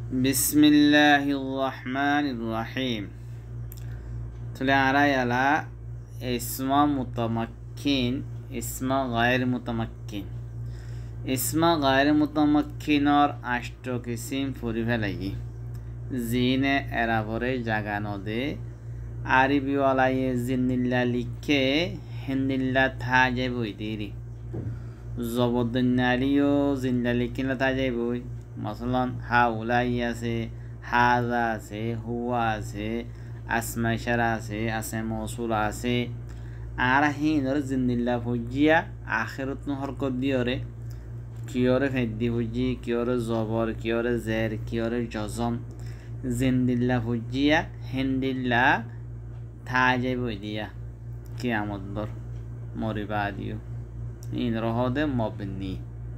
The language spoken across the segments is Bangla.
বিসমিল্লাহির রহমানির রহিম। তাহলে আমরা ইয়ালা ইসমা মুতামাক্কিন, ইসমা গায়র মুতামাক্কিন। ইসমা গায়র মুতামাক্কিনর ৮ কিসিম ফুরি ফেলাই জিনে এরাবরে জাগা নদে আরবিওয়ালায়ে জিন্নিল্লা লিখে হিন্দিল্লা থা যায় বই দেরি জবরদন্যালিও জিন্লা লিখিলা থা যায় বই। মসলন হাউলাই আছে, হাজা আছে, হুয়া আছে, আসমা ইশারা আছে মৌসুল আছে। আর হিনর জিন্দিল্লা ফুজিয়া আখেরত হরকত দিয়রে কিয়রে ফেদ্দি ফুজি, কিয়রে জবর, কিয়রে জের, কিয়রে জজম। জিন্দিল্লা ফুজিয়া হিন্দিল্লা থা যাই বই দিয়া কিয়ামত দর মরিবা দিও ইন রহদে মবনি।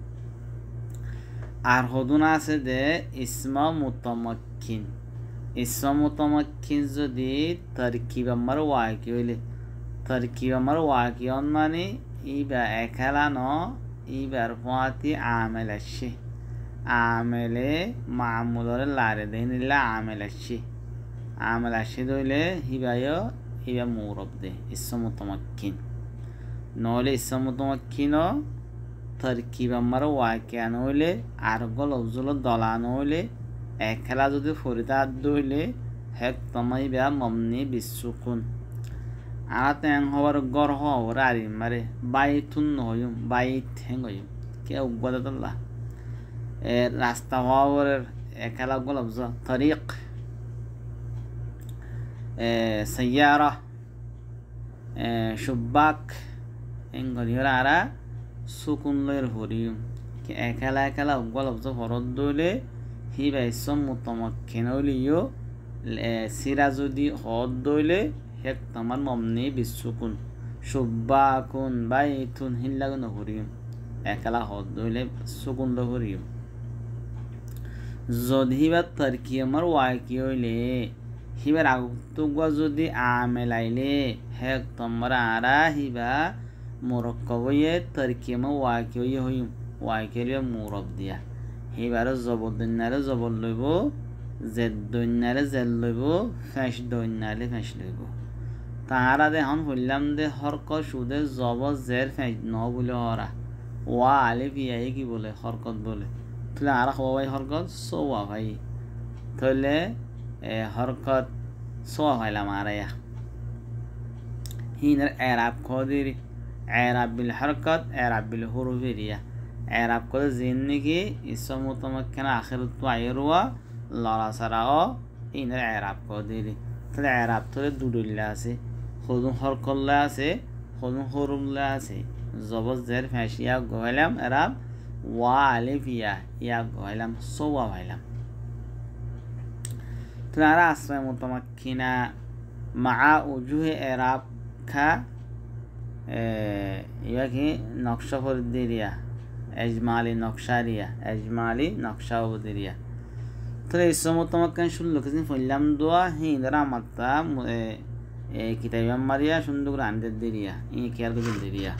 আর হদুন আছে দে ইসমা মুতামাক্কিন। ইসমা মুতামাক্কিন যদি তারকিব আমার ওয়াকি হইলে, তারকিব আমার ওয়াকিয়ন মানে ইবা একালা ন ইবার ফাতি আমেল আসছে, আমেলে মামুলরে লারে দেনিলা আমেল আসছে, আমেল আসছে দইলে হিবায় হিবা মুরব দে ইসমা মুতামাক্কিন। নহলে ইসমা মুতামাক্কিন তারকিব আমার ওয়াকিয়ান হইলে আর লফজুল দলান হইলে একলা যদি ফরিদা হইলে হেক তমাই বেয়া মমনি বিসুকুন। আর তেং হবার গর হওয়ার আরি মারে বাইতুন নহয়ুম বাইত হেং হইম কে উগ্গদাল্লা রাস্তা হওয়ার একলা লফজ তরিক সাইয়ারা শুব্বাক হেং গরিহর আরা সুকুন লয়ের হরিম কে একলা একলা লফজ ফরদ দইলে হি বাইসম মুতামাক্কিন হইলিও সিরা যদি হদ দইলে হেক তামার মমনি বিসুকুন শুব্বাকুন বাইতুন হিল্লাগুন হরিম একলা হদ দইলে সুকুন ল হরিম। যদি হিবার তারকি আমার ওয়াকি হইলে হিবার আগুয়া যদি আমেলাইলে হেক তোমার আরা হিবা মুরক্কবয়ে তারকিমা ওয়াকি হইয়ে হইম ওয়াকি হইলে মুরব দিয়া হিবারে জবরদন্যারে জবর লইব, জেদ্দন্যারে জেদ লইব, ফেঁস দন্যারে ফেঁস লইব। তাহারা দে হন হইলাম দে হরক সুদে জব জের ফেঁস ন বলে হরা ওয়া আলিফ ইয়াই কি বলে হরকত বলে। তাহলে আর হওয়াই হরকত সোয়া ভাই, তাহলে হরকত সোয়া ভাইলাম আর হিনের এরাব খদির এরাব বিল হরকত এরাব বিল হুরুফিরিয়া। এরাব করে জিন নাকি ইসম মুতামাক্কিন আখিরাত আইরুয়া লড়া সারাও ইনের এরাব খদির। তাহলে এরাব তো দুডুল্লা আছে, হদুম হরকল্লা আছে, হদুম হরুমলা আছে। জবর জের ফেঁসিয়া গহলাম এরাব ওয়া আলিফ ইয়া গহলাম সোয়া ভাইলাম। তাহলে আর আশ্রয় মুতামাক্কিনা মা উজুহে এরাব খা ইয়া কি নকশা ফরদিরিয়া এজমালি নকশারিয়া এজমালি নকশা উদিরিয়া। তাহলে ইসম মুতামাক্কিন শুনলো কিছু ফইলাম দোয়া হিন্দরা মাত্তা কিতাব মারিয়া সুন্দর করে আনদের দিরিয়া ই কেয়ার করে দিরিয়া।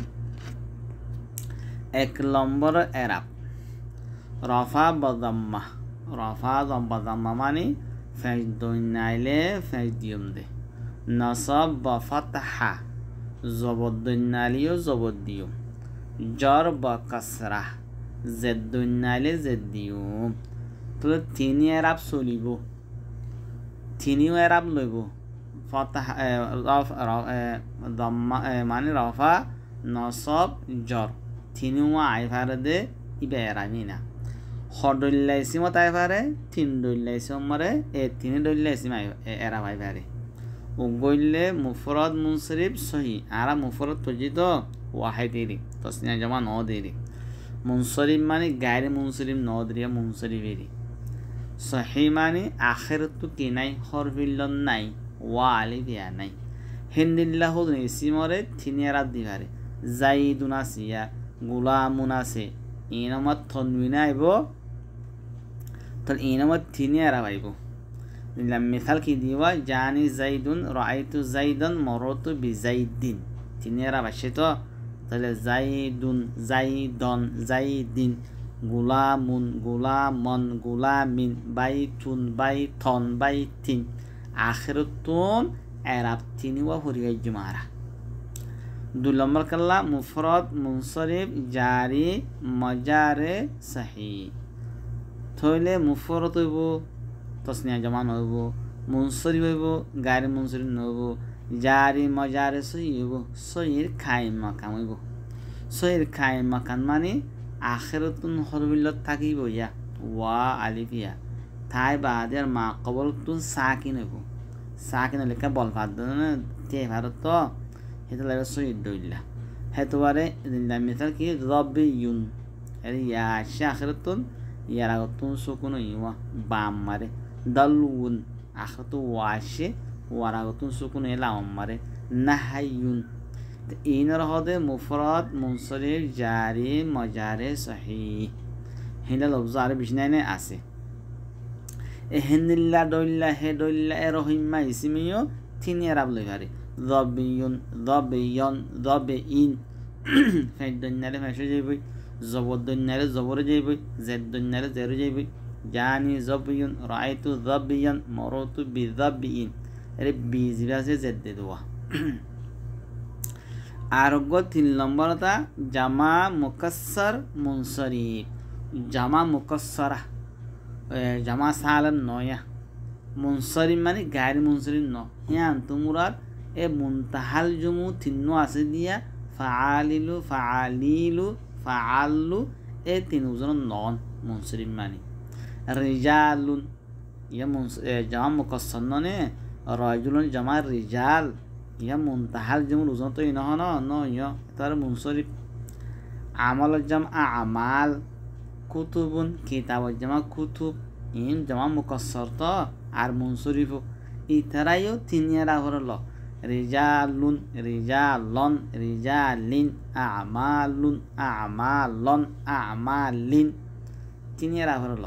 ১ নম্বর এরাব রফা বদাম্মা। রফা বদাম্মা মানে ফেঁস দইনাইলে ফেঁস দিয়ম দে। নসব বা ফাতহা জবরদন্যালিও জবর দিও। জর বা কাসরা জেদ্দন্যালে জেদ দিও। তাহলে তিনি এরাব চলিব, তিনিও এরাব লইব। ফাতহা দম্মা মানে রফা নসব জর তিনিও আই ফারে দে ইবে এরাবি না। হডল্লাইসি মত আই ফারে তিন দল্লাইসি মরে তিনি দল্লাইসি এরাব আই ফারে। ও গইলে মুফরদ মুনসরিফ সহি আরা মুফরদ পজিত ওয়াহিদেরি তসনিয়া জমা ন দেরি। মুনসরিফ মানে গায়রে মুনসরিফ ন দেরিয়া মুনসরিফেরি। সহি মানে আখেরত কি নাই হরফিল্লন নাই ওয়া আলিফ ইয়া নাই। হিন্দিল্লা হল ইসিমরে তিনি এরাব দিবারে। জাইদুন আসিয়া গুলামুন আছে ইনমত থনবিনা আইব, তাহলে ইনমত তিনি এরাব আইব। মিসাল কি দিবা জানি জাইদুন রাআইতু জাইদান মরতু বিজাইদিন তিনি এরাব আসে তো। তাহলে জাইদুন জাইদন জাইদিন গুলামুন গুলামন গুলামিন বাইতুন বাইতন বাইতিন আখিরাতুন এরাব তিনি ওয়া হরিয়াই জুমারা 2 নম্বর কাল্লা মুফরদ মুনসরিফ জারি মাজারে সহি থইলে মুফরদ হইব তসনিয়া জমা হইব মুনসরিফ হইব গায়রে মুনসরিফ হইব জারি মাজারে সহি হইব সহির কায়েম মাকাম হইব সহির কায়েম মাকান মানে আখিরাতুন হরবিল্লত থাকিব ইয়া ওয়া আলিফিয়া তাই বাদের মা কবলতুন সাকিন হইব সাকিন লেখা বল ভাদ না তে ভারত হেতু লাগে সহিদ দইলা হেতুবারে দিলা মিসাল কি রাবিয়ুন এর ইয়া আখিরাতুন ইয়ারাতুন সুকুন ইয়া বাম মারে দালুন আখিরাতু ওয়াশে ওয়ারাতুন সুকুন এলাম মারে নাহায়ুন ইনর হদে মুফরদ মুনসরিফ জারি মাজারে সহি হিলা লফজ আর বিশনাইনে আছে এহেনিল্লা দইল্লা হে দইল্লা এ রহিমা ইসমিও তিনি আরব লইভারে যাবিয়ুন যাবিয়ন যাবিইন ফাইদন্নারে ফাশে যাইবই জবদন্নারে জবরে যাইবই জেদন্নারে জেরে যাইবই জানি যাবিয়ুন রাআইতু যাবিয়ান মারাতু বিযাবিইন এর বিজিরাসে জেদ দেওয়া আরোগ্য 3 নম্বরটা জামা মুকাসসার মুনসরিফ জামা মুকাসসারা জামা সালাম নয়া মুনসরিফ মানে গায়রে মুনসরিফ ন হিয়ান তুমুরাত এ মুনতাহাল জুমু তিন্ন আছে দিয়া ফাআলিলু ফাআলিলু ফাআলু এ তিনজন নন মুনসরিফ মানে রিজালুন ইয়া জামা মুকাসসার ননে রাজুলুন জামা রিজাল ইয়া মুনতাহাল জুমু রুজন তো ইনহ ন ইয়া তার মুনসরিফ আমাল জামা আমাল কুতুবুন কিতাব জামা কুতুব ইন জামা মুকাসসার তো আর মুনসরিফ ইতারাইও তিনিয়ারা হরল রিজালুন রিজালন রিজালিন আমালুন আমালন আমালিন তিনিয়ারা হরল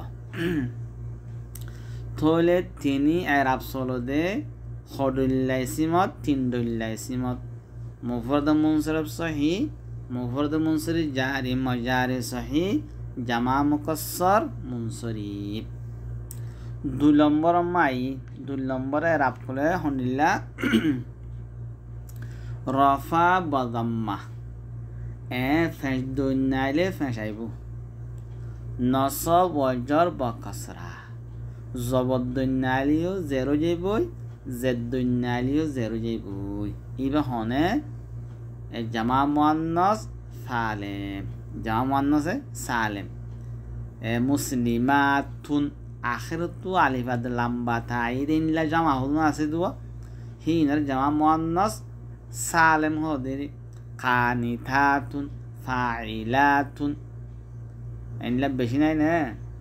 থলে তিনি আরব সলদে খদুল্লাইসিমত তিনদুল্লাইসিমত মুফরদ মুনসরিফ সহি মুফরদ মুনসরিফ জারি মাজারে সহি জামা মুকাসসার মুনসরিফ 2 নম্বর মাই 2 নম্বরে আরব ফলে হনিল্লা রফা বাদাম্মা এ ফেস দইনাইলে ফেসাইব নসব ওয়াজর বাকাসরা জবদ্দইনালিও জেরো যাইবই জেদ্দইনালিও জেরো যাইবই ইবা হনে জামা মুয়ান্নাস সালেম জামা মুয়ান্নাসে সালেম মুসলিমাতুন আখিরাতু আলিফাদ লাম্বা তাই দিনলা জামা হলু আছে দুয়া হিনার জামা মুয়ান্নাস সালেম হদেরি কানিতাতুন ফাইলাতুন এনলা বেশি নাই না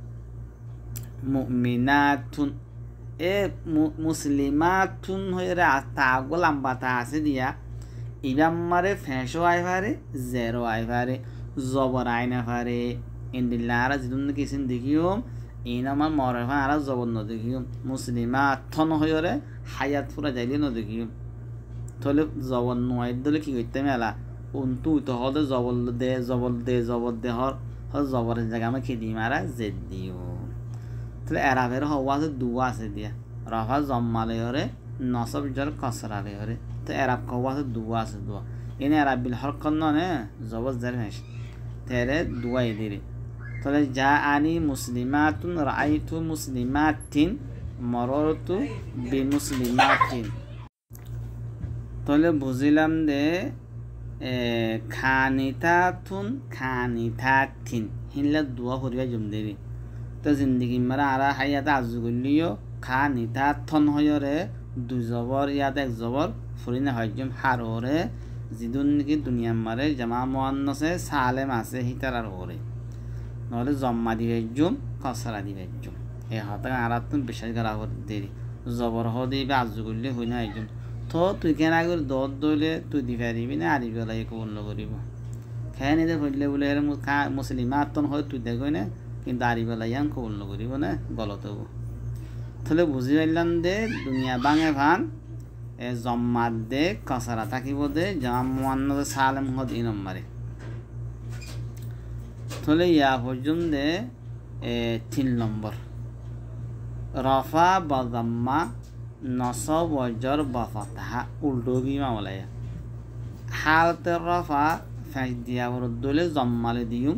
মুমিনাতুন এ মুসলিমাতুন হইরে তাগো লাম্বা তা আছে দিয়া ইবাম্মারে ফেশো আইভারে জেরো আইভারে জবর আইনা ফারে ইন্দিল্লারা জিদুন কিসিন দেখিও ইন আমার মরফা আর জবর ন দেখিও মুসলিমাতুন হইরে হায়াত পুরা যাইলে ন দেখিও থলে জবর নয় দলে কি কইতে মেলা উন্তু তো হদে জবর দে হর জবরের জায়গা আমি খেদি মারা জেদ দিও তাহলে এরাবের হওয়া আছে দুয়া আছে দিয়া রফা জম্মালে হরে নসব জর কসরালে হরে তো এরাব হওয়া আছে দুয়া আছে দুয়া এনে এরাব বিল হরকত নে জবর জার মেশ তেরে দুয়া এদিরে তাহলে যা আনি মুসলিমাতুন রাআইতু মুসলিমাতিন মারারতু বিমুসলিমাতিন তাহলে বুঝিলাম দে খানিতাতুন খানিতাতিন হিনলা দুয়া করিবা জম দেরি তো জিন্দগি মারা আরা হায়াত আজু গলিও খানিতাতন হয়রে দুই জবর ইয়াত এক জবর ফুরিনা হয়জম হাররে জিদুন কি দুনিয়া মারে জামা মুয়ান্নাসে সালেম আছে হিতার ওরে নহলে জম্মা দিবে জুম কসরা দিবে জুম এ হাতা আরাতুন বিশেষ করা দেরি জবর হদি বা আজু গলি হই না একজন তো তুই কেন আগে দর দইলে তুই দিবা দিবি না আরিবি লাই কবুল করিব খাই নিতে হইলে বলে এর মুসলিমাতন হয় তুই দেখই না কিন্তু আরিবি লাই আন কবুল করিব না গলত হবো তাহলে বুঝি পাইলাম দে দুনিয়া বাঙে ভান এ জম্মাত দে কসারা থাকিব দে জাম মুয়ান্নাস সালেম হদ ই নম্বরে তাহলে ইয়া পর্যন্ত 3 নম্বর রফা বা দাম্মা নসব ও জর বা ফাতহা উল্টো বি মামলায়া হালতে রফা ফেস দিয়া দলে জম্মালে দিউম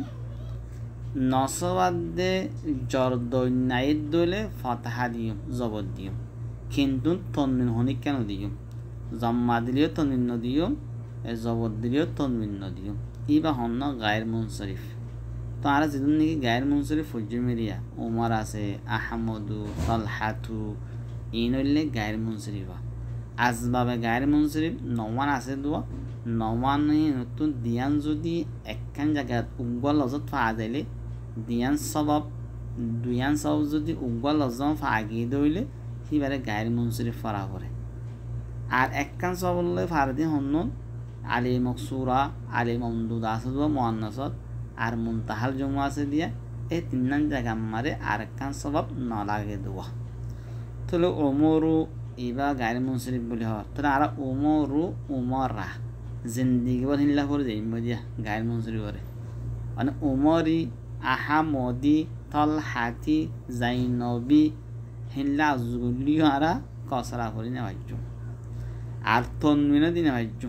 নসবাদে জর দৈনাইদ দলে ফাতহা দিউম জবর দিউম কিন্তু তনমিন হনি কেন দিউম জম্মা দিলেও তনমিন দিউম জবর দিলেও তনমিন দিউম ইবা হন গায়ের মুনসরিফ তো আর যেদিন নাকি গায়ের মুনসরিফ ফজমেরিয়া ওমর আছে আহমদু তলহাতু ইন হইলে গায়ের মুনসরিফা আসবাবে গায়ের মুনসরিফ নওয়ান আছে দোয়া নওয়ান নতুন দিয়ান যদি একখান জায়গা উগল লজত পাওয়া যাইলে দিয়ান সবাব দুয়ান সব যদি উগল লজম ফাগি দইলে সিবারে গায়ের মুনসরিফ ফরা করে আর একখান সবলে ফারদি হন্ন আলী মকসুরা আলী মমদুদ আছে দোয়া মুআন্নাসত আর মুনতাহাল জমা আছে দিয়া এই তিনজন জায়গা মারে আর একখান সবাব না লাগে দোয়া তাহলে ওমরু ইবা গায়ের মুনসরিফ বলে হয় তাহলে আর ওমরু উমরা জিন্দিগি বল হিল্লা করে যাই মদিয়া গায়ের মুনসরিফ করে মানে ওমরি আহামদি তলহাতি জাইনবি হিল্লা আজগুলিও আরা কসরা করি না ভাজ্য আর তনমিনও দিনে ভাজ্য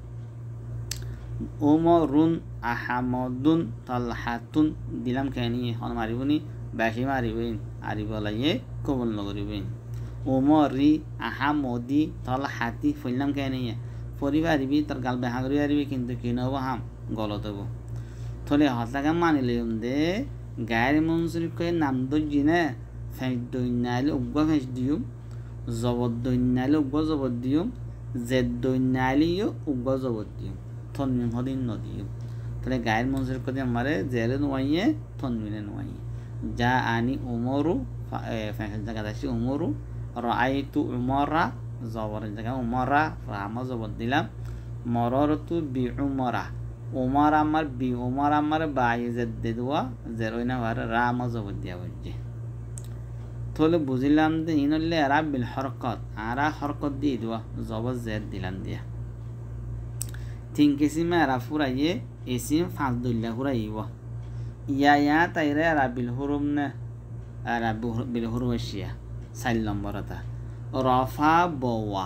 ওমরুন আহামদুন তলহাতুন দিলাম কেন হন মারিবনি বেশি মারিবেন আরিব লাইয়ে কবল নগরিবেন ওমরি আহামদি তলহাতি ফইলাম কেন পরিবারিবি তার গাল বেহা করি আরিবি কিন্তু কি নব হাম গলত হব থলে হতাকা মানিলে দে গায়ের মুনসরিফ কয়ে নাম দইনে ফেঁস দইনাইলে উগ্র ফেঁস দিও জবর দইনাইলে উগ্র জবর দিও জেদ দইনাইলেও উগ্র জবর দিও তনমিন হদিন নদিও তাহলে গায়ের মুনসরিফ কয়ে আমারে জেলে নোয়াইয়ে তনমিনে নোয়াইয়ে যা আনি উমরু ফেঁসের জায়গা আসি উমরু রাআইতু উমরা জবরের জায়গা উমরা রামা জবর দিলাম মররতু বি উমরা উমর আমার বি উমর আমার বাই জেদ দে দেওয়া জেরোই না ভার রামা জবর দিয়া বলছে তাহলে বুঝিলাম যে ইনলে আরা বিল হরকত আরা হরকত দিয়ে দেওয়া জবর জের দিলাম দিয়া তিন কিসিমে আরা ফুরাইয়ে ইসিম ফাঁস দইলা ফুরাইব ইয়া তাইরে আরা বিল হুরুম না আরা বিল হুরুশিয়া 4 নম্বর এটা রফা বওয়া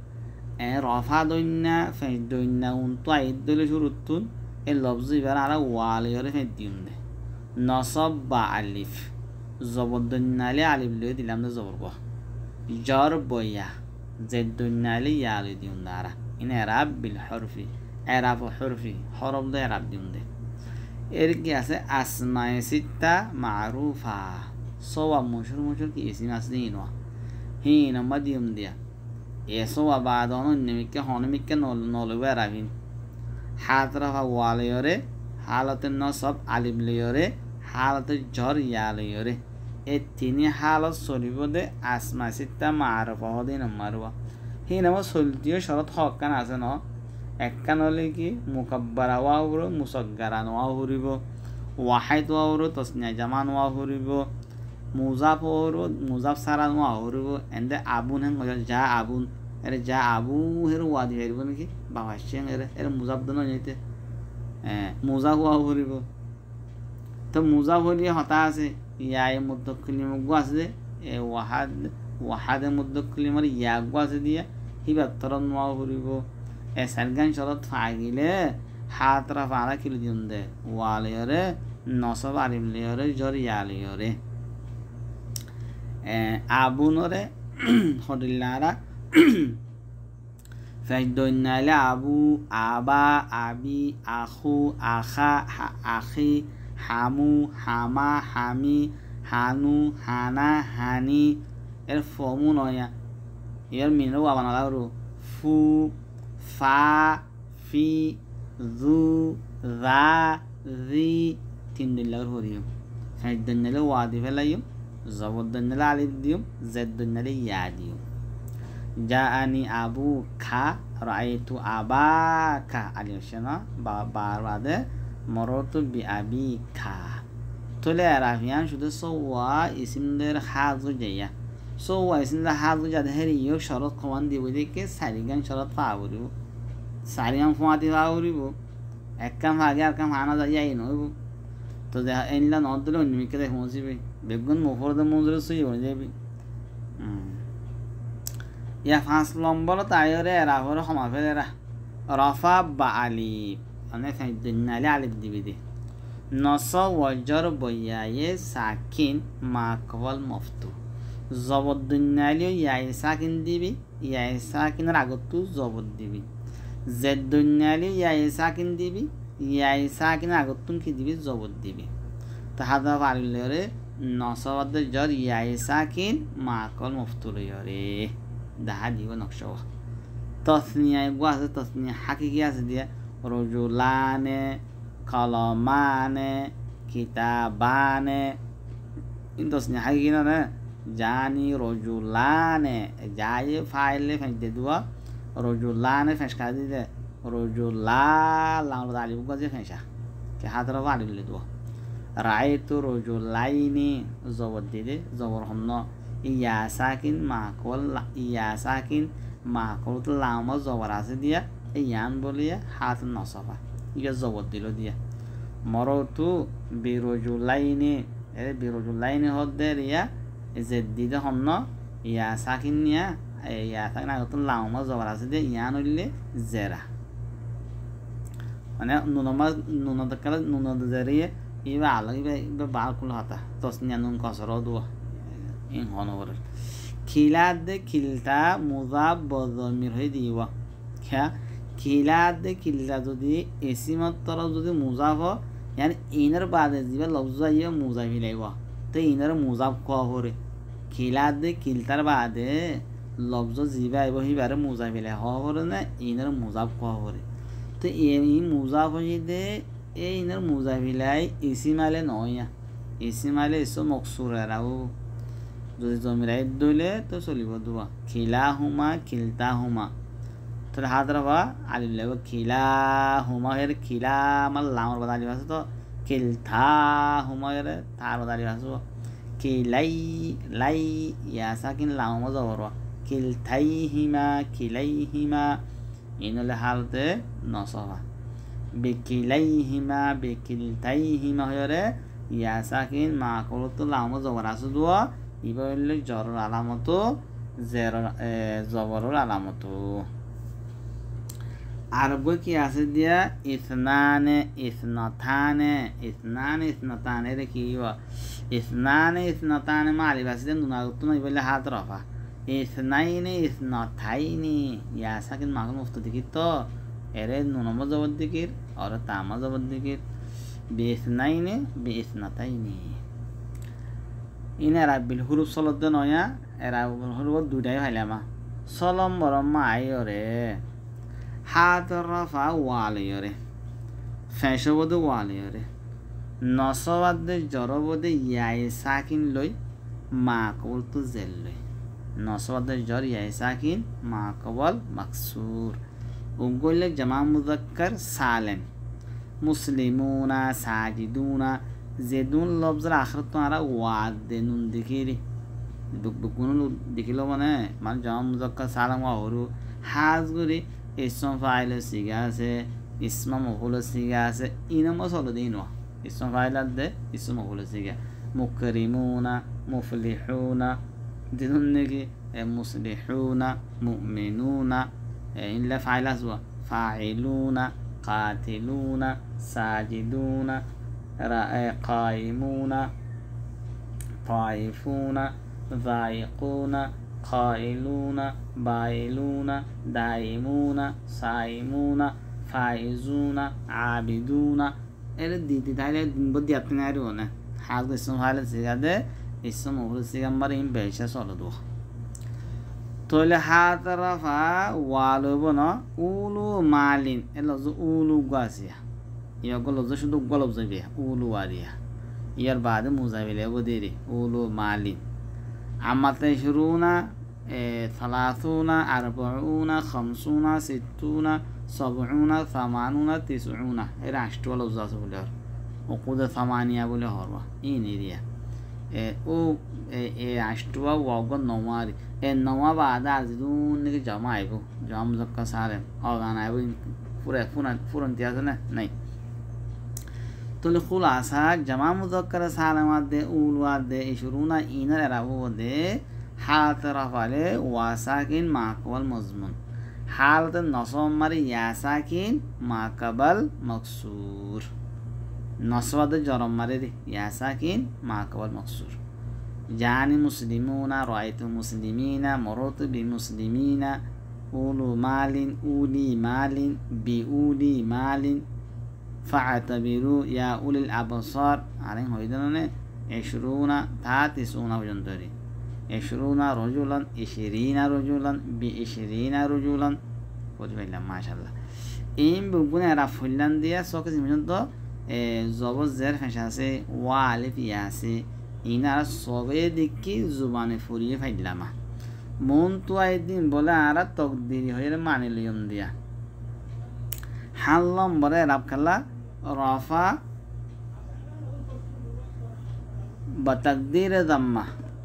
রফা দইনা ফেঁস দইনা উনতো আইদ দলে শুরুতুন এই লফজ এবার আর ওয়ালিয়রে ফেঁস দিউন দে নসব বা আলিফ জবর দইনালে আলিফ লয়ে দিলাম না জবর বা জর বয়া জেদ দইনালে ইয়া লয়ে দিউন দারা ইন এরাব বিল হরফি এরাব হরফি হরফ দে এরাব দিউন দে এর কি আছে আসমায়ে সিত্তা মারুফা সওয়া মশহুর কি ইসিম আসদি ইনওয়া হি নাম্বার দিউম দিয়া eso abadono nimike honimike nolwe rabin hadra fa waliyore halatun nasab alif liyore halatun jar ya liyore e tini halat solibode asma sitta ma'rufa hodin marwa hinama soldiyo sharat hakkan ase no ekkan hole ki mukabbara wa huro musaggara wa huribo wahid wa huro tasniya jaman wa huribo মুজাফ হরো মুজাফ সারান ওয়া হরো এন্ডে আবুন হেন যা আবুন এরে যা আবু হের ওয়াদি হেরব নাকি বাবাশেন এর মুজাফ দন নিতে মুজাফ ওয়া হরিব তো মুজাফ হলি হতা আছে ইয়া মুদ্দাক্কিলিম গো আছে এ ওয়াহাদ মুদ্দাক্কিলিম আর ইয়া গো আছে দিয়া হিবাতরন ওয়া হরিব এ সারগান শরত ফাগিলে হাতরা ফারা কিলো দিন দে ওয়ালিয়রে নসব আরিম লিয়রে জর ইয়া লিয়রে আবুনরে হদিল্লারা ফেজদইনালে আবু আবা আবি আখু আখা আখি হামু হামা হামি হানু হানা হানি এর ফমু নয়া এর মিনও আবানালারু ফু ফা ফি জু যা জি তিন দিল্লার হরিও ফেজদইনালে ওয়াদি ফেলাইও জবর দন্নালে আলিফ দিও জেদ দন্নালে ইয়া দিও জাআনি আবু খা রাআইতু আবাকা আলিশনা বার বাদে মরতু বি আবি খা তোলে আরাফিয়ান শুধু সওয়া ইসমদের হাজু জাইয়া সওয়া ইসমদের হাজু জাদে হেরিও শরত কমান দিব দিকে সারিগান শরত পাওরিব সারিগান ফাতি পাওরিব এককাম আগে আর কাম আনা যাইয়া নইব তো তো দেখা এনলা নদ দিলে অন্য মিকে দেখ পৌঁছিবি বেগুন মুফরদে মঞ্জুরে সুই হয়ে যাবি ইয়া 5 নম্বর তাইরে এরা হরে সমাফেল এরা রফা বা আলিফ মানে ফাইদিনালি আলিফ দিবি দে নস ওয়াজর বয়ায়ে সাকিন মা কওয়াল মফতু জবরদুন্নালি ইয়াই সাকিন দিবি ইয়াই সাকিনের আগতু জবর দিবি জেদুন্নালি ইয়াই সাকিন দিবি ইয়াই সাকিনের আগতুন কি দিবি জবর দিবি তাহাদা পারিলে নসবাদের জর ইয়াই সাকিন মা কওয়াল মফতু রে দাহা দিব নকশা তসনিয়া এগুলো আছে তসনিয়া হাকিকি আছে দিয়ে রজুলানে কলমানে কিতাবানে কিন্তু তসনিয়া হাকিকি না জানি রজুলানে যাই ফাইলে ফেঁকে দেওয়া রজুলানে ফেঁসকা দিতে রজুলা লাউল আলিফ গজে ফেঁসা কে হাতের আলিফ দেওয়া রায় তো রজুলাইনি জবর দিতে জবর হম ইয়া সাকিন মাকল ইয়া সাকিন মাকল তো লাম জবর আছে দিয়া ইয়ান বলিয়া হাত নসফা ইয়া জবর দিল দিয়া মরতু বিরজুলাইনি বিরজুলাইনি হদ্দে রিয়া যে দিদে হম ইয়া সাকিন নিয়া ইয়া সাকিন আগত লাম জবর আছে দিয়া ইয়ান হইলে জেরা মানে নুনদ কালে নুনদ জেরিয়ে ইবা আলো ইবা বাল কুল হাতা তসনিয়া নুন কসর দুয়া ইন হনবর খিলাদ খিলতা মুজাব বজমির হয়ে দিবা খেয়া খিলাদ খিলতা যদি এসিমত তরফ যদি মুজাব ইয়ানি ইনার বাদে দিবা লফজ আইয়া মুজাব হিলাইব তো ইনার মুজাব কোয়া হরে খিলাদ খিলতার বাদে লফজ জিবা আইব হিবারে মুজাব হিলাই হরে না ইনার মুজাব কোয়া হরে তো এই মুজাব হয়ে দে এই ইনার মুজাব হিলাই ইসিমালে নয়া ইসিমালে এসো মকসুর এরাও যদি জমিরাই দইলে তো চলিব দুয়া খিলা হুমা খিলতা হুমা তো হাত রাখা আলিফ লাগবে খিলা হুমা এর খিলা আমার লামর বাদ আলিফ আছে তো খিলথা হুমা এর তার বাদ আলিফ আছে খিলাই লাই ইয়া সাকিন লাম জবর খিলথাই হিমা খিলাই হিমা ইনলে হালতে নসবা বিকিলাই হিমা বিকিলথাই হিমা হরে ইয়া সাকিন মা করতো লাম জবর আছে দুয়া ইবা হইলে জরর আলামত জবরর আলামত আর বই কি আছে দিয়া ইসনানে ইসনাতানে ইসনানে ইসনাতানে রে কি ইসনানে ইসনাতানে মালি বাসে নুনাগত না বলে হাত রফা ইসনাইনে ইসনাতাইনি ইয়া সাকিন মাগুন মুফত দিকি তো এরে নুনম জবর দিকির আর তামা জবর দিকির বিসনাইনে বিসনাতাইনি ইনারা বিল হুরুফ সলদ নয়া এরা হুরুফ দুইটাই ফাইলামা সলম বরম্মা আইরে হাত রফা ওয়ালিয়রে ফেঁসবদ ওয়ালিয়রে নসবাদে জরবদে ইয়াই সাকিন লই মা কবল তো জেল লই নসবাদে জর ইয়াই সাকিন মা কবল মাকসুর উগলে জামা মুজাক্কার সালেম মুসলিমুনা সাজিদুনা জেদুন লফজের আখরত তো আরা ওয়াদ দে নুন দেখিরি কোনো দেখিল মানে মানে জামা মুজাক্কার সালাম হরু হাজ গুরি ইসম ফাইল সিগা আছে ইসমা মফুল সিগা আছে ইনম সলো দিন ইসম ফাইল দে ইসম মফুল সিগা মুকরিমুনা মুফলিহুনা দিনুন নাকি মুসলিহুনা মুমিনুনা ইল্লা ফাইল আসওয়া ফাইলুনা কাতিলুনা সাজিদুনা قائمون طائفون ذائقون قائلون بايلون دائمون صائمون فائزون عابدون এর দিতে তাহলে বুদ্ধি আপনি আর না হাল ইসম হাল সিগাদে ইসম ওর সিগাম্বার ইন বেশা সলদু তোলে হাত রাফা ওয়ালব না উলু মালিন এলো উলু গাসিয়া ইয়াগুলো যে শুধু গলব যাবে উলু আরিয়া ইয়ার বাদে মুজাবিলে বদিরি উলু মালিন আমাতে শুরুনা সালাসুনা আরবাউনা খামসুনা সিত্তুনা সাবউনা সামানুনা তিসউনা এরা আষ্টু লফজ আছে বলে আর ওকুদে সামানিয়া বলে হরবা ইন এরিয়া ও আষ্টু ওয়াগ নওয়ারি নওয়া বাদে আজদুন নাকি জমা আইব জম জক্কা সারে অগান আইব পুরা পুরান তিয়াস না নাই তাহলে খুলাসা জামা মুযাক্কার সালাম আদে উল আদে ইশরুনা ইনার এরাবু দে হালত রাফালে ওয়া সাকিন মা কবাল মজমুন হালত নসব মারি ইয়া সাকিন মা কাবাল মকসুর নসবাদ জরম মারি ইয়া সাকিন মা কাবাল মকসুর জানি মুসলিমুনা রাআইতু মুসলিমিনা মারাতু বিমুসলিমিনা উলু মালিন উলি মালিন বিউলি মালিন ফাআতাবিরু ইয়া উলিল আবসার আরেন হইদানে 20 তা 30 পর্যন্ত রে 20 রাজুলান 20 রাজুলান 20 রাজুলান বুঝবাইলাম মাশাআল্লাহ এই বুগুনে এরা ফুললান দিয়া সকে পর্যন্ত জবর জের ফেসা আছে ওয়া আলিফ ইয়া আছে ইনারা সবে দেখি জুবানে ফুরিয়ে ফাইলামা মন তো একদিন বলে আর তকদিরি হয়ে মানে লিয়ম দিয়া হাল নম্বরে রাব খালা রফা বতাকদির দাম্মা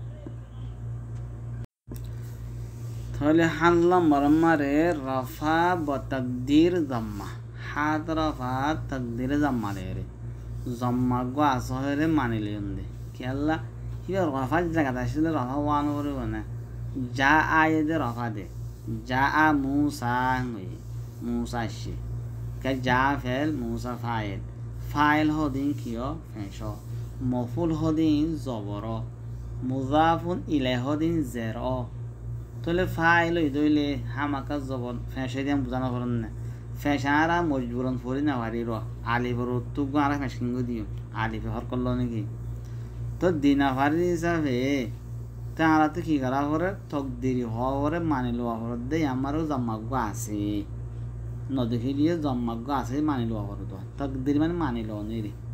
তাহলে হাল নম্বর মারে রফা বতাকদির দাম্মা হাত রফা তাকদির দাম্মা রে জম্মা গো আসরে মানে লিয়ম দে কি আল্লাহ হিয়া রফা জায়গা আসলে রফা ওয়ান করে বনে যা আয়ে দে রফা দে যা আ মুসা মুসা শি কে যা ফেল মুসা ফাইল ফাইল হদিন কিয় ফেঁস মফুল হদিন জবর মুজাফুন ইলাই হদিন জের তাহলে ফাইল দইলে হামাকা জবর ফেঁসে দিয়ে বুঝানো পারেন না ফেঁসারা মজবুরন ফরি না পারি র আলিফর তুক আর ফেঁসিঙ্গ দিও আলিফে হর করলো নাকি তো দিনা ফারি হিসাবে তারা তো কি করা করে তকদিরি হওয়া করে মানি লওয়া করে দেয় আমারও জম্মাজ্ঞ আছে নদী দিয়ে জম্মাজ্ঞ আছে মানি লওয়া করে তো তকদির মানে মানি লওয়া নেই রে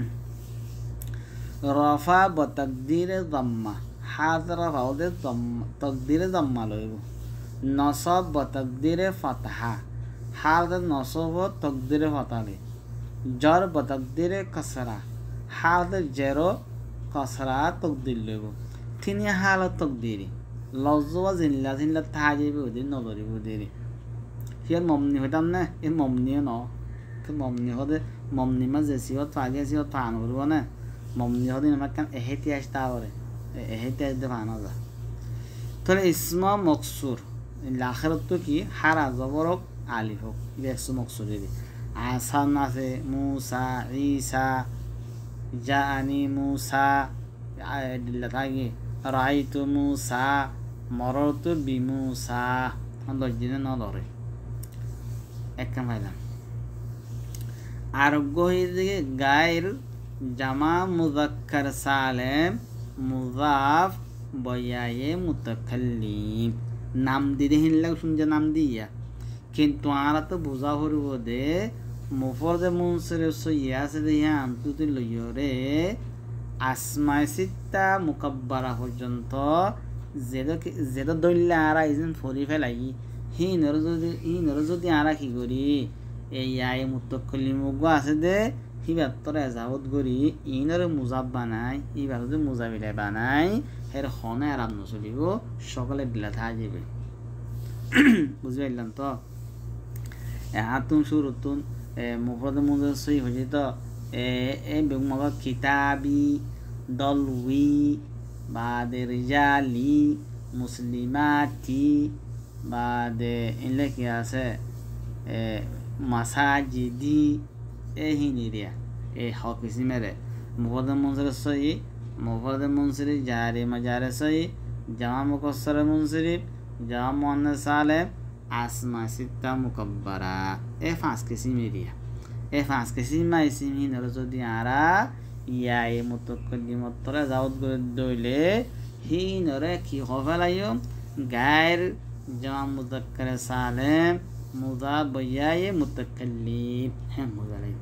রফা বতকদিরে জম্মা হাত রফা ওদের তকদিরে জম্মা লইব নসব বতকদিরে ফতহা হাত নসব তকদিরে ফতালে জর বতকদিরে কসরা হাত জেরো কসরা তকদির লইব তিনি হালত তকদিরি লজ্জা জিল্লা জিল্লা তাজিবি ওদের নজরি ওদের ফির মমনি হইতাম না এ মমনিও ন তো মমনি হদে মমনি মা জেসিও তাগে সিও তান করব না মমনি হদে আমাক কান এহেতি আসতা করে এহেতি আসতে ফানা যা তাহলে ইসমা মকসুর লাখিরত তো কি হারা জবরক আলিফ হোক ইসমা মকসুর রে আসান আছে মুসা ঈসা জানি মুসা দিল্লা থাকে রাইতু মুসা মরতু বিমুসা লজ্জিনে ন ধরে একটা পাইলাম আরোগ্য হয়ে দিকে গায়ের জামা মুযাক্কার সালেম মুযাফ বয়ায়ে মুতাকাল্লিম নাম দিতে হিনলা শুনছে নাম দিয়া কিন্তু আর তো বোঝা হরিব দে মুফরদে মুনসিরিফ সইয়া আছে দিয়া আন্তুতি লইয় রে আসমায় সিত্তা মুকাব্বারা পর্যন্ত যেটা দৈল্লা আরা ইজন ফরি ফেলাই হিনর যদি আরা কি করি এই আয় মুতাকাল্লিম মুগ আছে দে হিবাত্তর এজাবত করি ইনরে মুজাব বানাই ইবার যদি মুজাবিলে বানাই হের হনে আরাম নচলিব সকলে দিলা থা যাবে বুঝি পারলাম তো হাতুন সুরতুন মুফরদে মুজাব সই হয়েছে তো বেগমগ কিতাবি দলউই বাদে রিজালি মুসলিমাতি বাদে ইনলে কি আছে মাসাজিদি হিনিরিয়া হক ইসিমেরে মুফরদে মুনসিরিফ সই মুফরদে মুনসিরিফ জারে মাজারে সই জামা মুকসসর মুনসিরিফ জামা মুআন্নাস সালেম আসমা সিত্তা মুকাব্বারা পাঁচ কিসিম এরিয়া পাঁচ কিসিম ইসিম হিনর যদি আরা ইয়ায়ে মুতাকাল্লিমতরে জাওত করে দইলে হিনরে কি হফালাইও গায়ের জামা মুযাক্কার সালেম মুযাফ বয়ায়ে মুতাকাল্লিম মুযালাই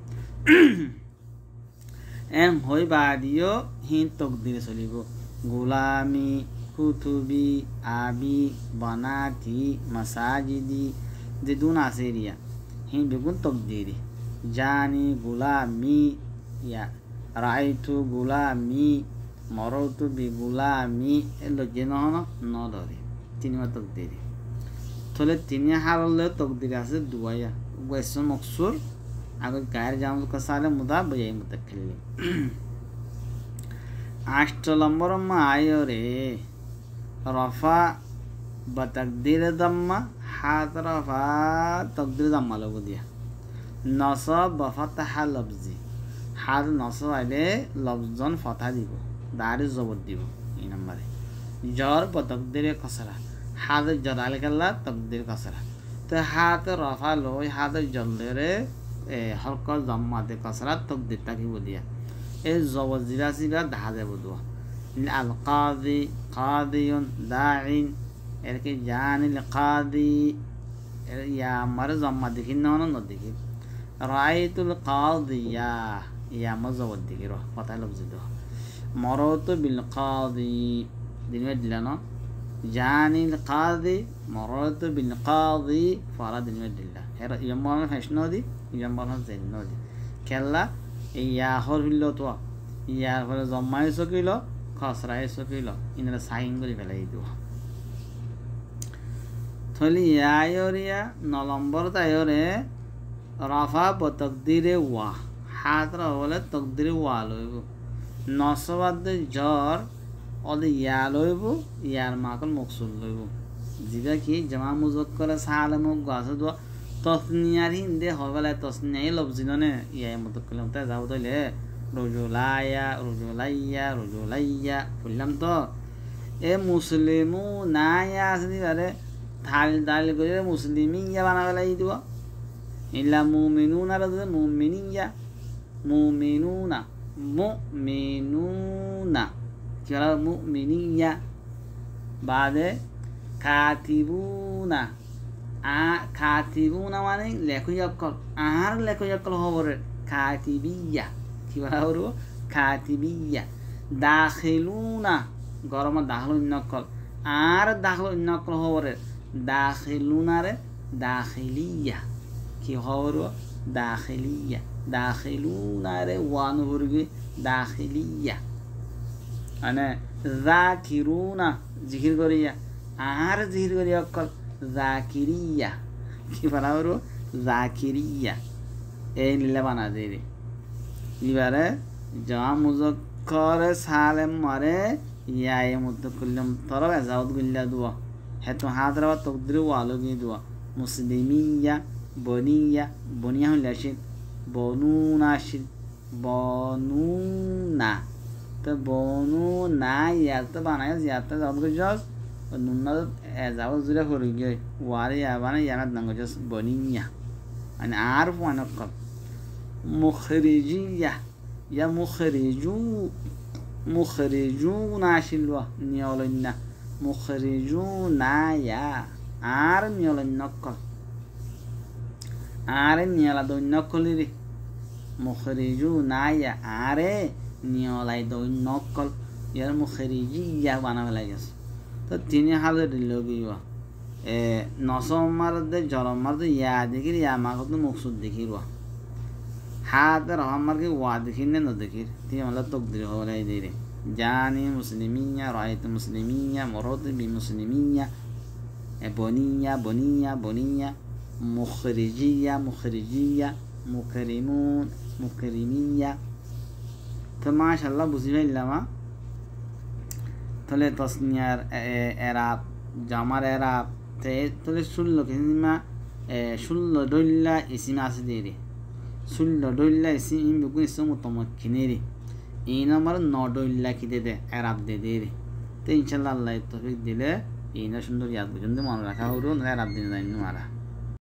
হই বাদিও হিন তকদিরে চলিব গোলামি কুতুবি আবি বানাতি মাসাজিদি যে দুন আছে এরিয়া হিন বেগুন তকদিরি জানি গোলামি ইয়া রাইতু গোলামি মরতু বি গোলামি লজ্জে নহন ন ধরে তিনি তকদিরি তাহলে তিনি হারলে তকদিরি আছে দুয়াইয়া ওয়েস মকসুর আগে গায়ের জামুল কাসালে মুদাফ বিজাই মুতাকাল্লিম 8 নম্বর মা আয়রে রফা বা তাকদির দাম্মা হাত রফা তাকদির দাম্মা লব দিয়া নসব বা ফাতাহা লফজি হাত নসব আইলে লফজন ফাতা দিব দাঁড়ে জবর দিব এই নম্বরে জ্বর বা তাকদিরে কসরা হাত জ্বর আলে গেলা তাকদির কসরা তো হাত রফা লই হাত জলরে হরকত দাম্মাতে কসরা তাকদির তাকিব দিয়া এই জবর জিরা সিরা ধাহা যাব দোয়া আল কাদি কাদিউন দাইন এর কি জানিল কাদি এর ইয়া মার জম্মা দেখি না না দেখি রাইতুল কাদিয়া ইয়া মজবত দেখি র কথা লফজ দো মরতু বিল কাদি দিনে দিলা না জানিল কাদি মরতু বিল কাদি ফারা দিনে দিলা এর ইয়ামান ফেশনদি ইয়ামান জেনদি কেল্লা ইয়া হর হইল তো ইয়ার পরে জম্মাই সকিল খসরাই সকিল ইনরা সাইন করে ফেলাই দিব থলি ইয়ায়রিয়া 9 নম্বর তায়রে রাফা ব তাকদিরে ওয়া হাত রা হলে তাকদিরে ওয়া লইব নসবাদ জ্বর অদ ইয়া লইব ইয়ার মাকল মকসুল লইব জিবা কি জামা মুজাক্কার সালাম গাছ দো তসনিয়ার হিন্দে হবেলা তসনিয়াই লফজিননে ইয়া মুতাকাল্লিম তা যাও তাইলে রুজুলায়া রুজুলাইয়া রুজুলাইয়া বললাম তো এ মুসলিমু নায়া আসনি বারে থাল দাল করে মুসলিমিয়া বানাবেলাই দিব ইল্লা মুমিনুনা রাদে মুমিনিয়া মুমিনুনা মুমিনুনা কি বলা মুমিনিয়া বাদে কাতিবুনা কাতিবুনা মানে লেখক আর লেখক খবরে কাতিবিয়া কি বলা হলো কাতিবিয়া দাখিলুনা গরম দাখল নকল আর দাখল নকল খবরে দাখিলুনারে দাখিলিয়া কি হলো দাখিলিয়া দাখিলুনারে ওয়ান হরগে দাখিলিয়া মানে যাকিরুনা জিকির করিয়া আর জিকির করিয়া অকল যাকিরিয়া কি বলা হলো যাকিরিয়া এই লীলা বানা দেয় রে এবারে জামা মুজাক্কার সালেম মারে ইয়ায়ে মুতাকাল্লিম তরব আজাউদ বিল্লাহ দুয়া হেতু হাদরা ওয়া তাকদির ওয়া আলগি দুয়া মুসলিমিয়া বনিয়া বনিয়া হইলা শিন বনুনা শিন বনুনা তো বনুনা ইয়াতে বানায় ইয়াতে জাউদ গজস নুনা জাউদ জুরা হরি গে ওয়ারে ইয়া বানায় ইয়ানাত নঙ্গজস বনিয়া মানে আর ওয়ানকল মুখরিজিয়া ইয়া মুখরিজুনা শিলওয়া নিয়লন্না মুখরিজুনা ইয়া আর নিয়লন্নকল আরে নিয়লা দৈন্যকলি রে মুখরিজুনা ইয়া আরে নিয়লাই দৈন্যকল ইয়ার মুখরিজিয়া বানাবে লাগেছে তো তিনি হালের লগিয়া নসমার দে জলমার দে ইয়া দেখির ইয়া মাকত মকসুদ দেখিরওয়া হাত রহমার के ওয়া দেখিনে ন দেখির তিনি মানে তাকদির হলাই দে রে জানি মুসলিমিয়া রাইত মুসলিমিয়া মরদ বি মুসলিমিয়া বনিয়া বনিয়া বনিয়া মুখরিজিয়া মুখরিজিয়া মুকরিমুন মুকরিমিয়া তো মাশাআল্লাহ বুঝি পাইলামা তাহলে তসনিয়ার এরাব জামার এরাব তে তাহলে 16 কিমা 16 দইল্লা ইসিমা আছে দে রে 16 দইল্লা ইসিম বিগুন ইসম মুতামাক্কিনে রে এই নাম্বার 9 দইল্লা কি দে এরাব দে রে তো ইনশাআল্লাহ আল্লাহ তৌফিক দিলে এই না সুন্দর ইয়াদ বুঝুন মনে রাখা হলো না এরাব দিন জানি মারা